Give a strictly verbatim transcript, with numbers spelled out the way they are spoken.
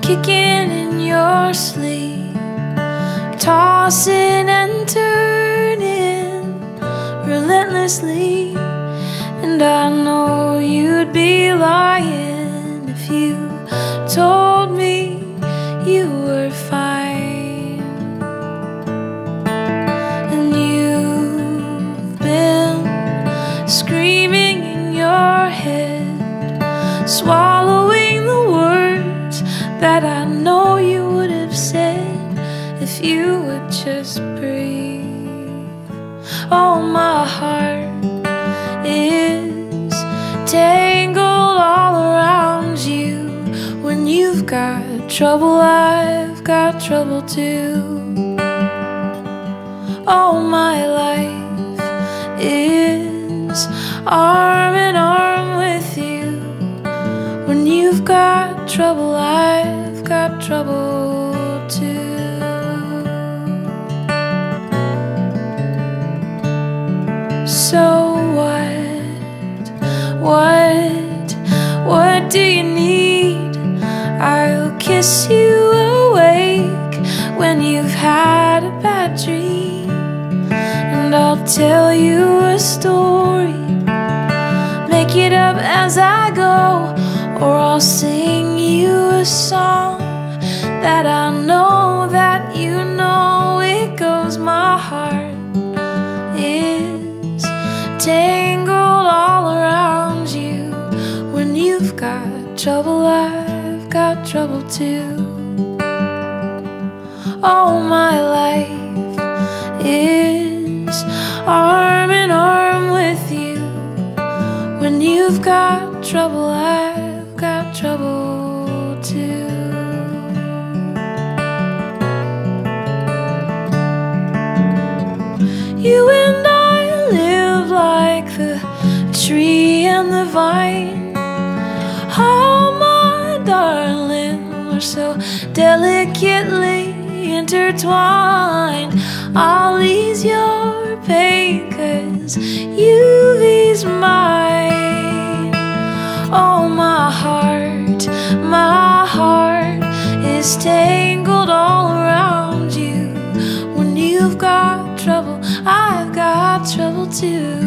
kicking in your sleep, tossing and turning relentlessly. And I know you'd be lying if you told me you were fine. And you've been screaming in your head, swallowing the words that I know you would have said if you would just breathe. Oh, my heart is tangled all around you. When you've got trouble, I've got trouble too. Oh, my life is arm in arm with you. When you've got trouble, I've got trouble too. So what, what, what do you need? I'll kiss you awake when you've had a bad dream, and I'll tell you a story, make it up as I go, or I'll sing you a song that I know that you know. It goes, my heart is tangled all around you. When you've got trouble, I've got trouble too. Oh, my life is arm in arm with you. When you've got trouble, I've got trouble too. You and I live like the tree and the vine. Oh, my darling, we're so delicately intertwined. I'll ease your pain, 'cause you've eased mine. Oh, my heart, my heart is tangled all around you. When you've got trouble, I've got trouble too.